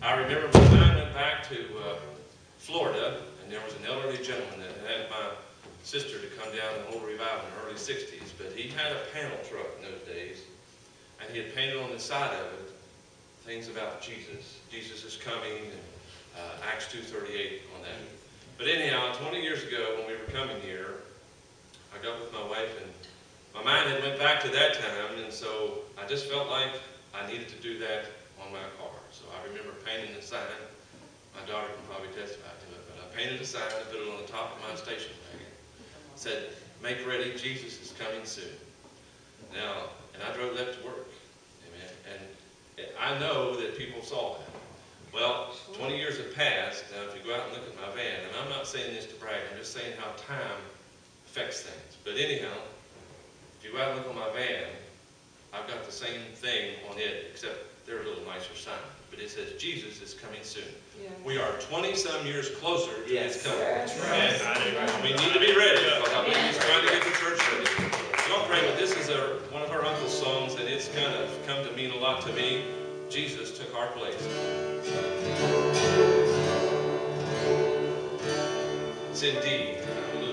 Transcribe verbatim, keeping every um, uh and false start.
I remember my mind went back to uh, Florida, and there was an elderly gentleman that had my sister to come down and hold a revival in the early sixties, but he had a panel truck in those days, and he had painted on the side of it things about Jesus. Jesus is coming, and uh, Acts two thirty-eight on that. But anyhow, twenty years ago when we were coming here, I got with my wife, and my mind had went back to that time, and so I just felt like I needed to do that on my car. So I remember painting a sign. My daughter can probably testify to it, but I painted a sign and put it on the top of my station wagon. It said, "Make ready, Jesus is coming soon." Now, and I drove that to work. Amen. And I know that people saw that. Well, twenty years have passed. Now, if you go out and look at my van, and I'm not saying this to brag, I'm just saying how time affects things. But anyhow, if you go out and look on my van, I've got the same thing on it, except they're a little nicer sign. But it says, Jesus is coming soon. Yeah. We are twenty-some years closer to yes. His coming. That's right. And we need to be ready, because I believe He's trying to get the church ready. Don't pray, but this is a, one of our uncle's songs, and it's kind of come to mean a lot to me. Jesus took our place. It's indeed. Hallelujah.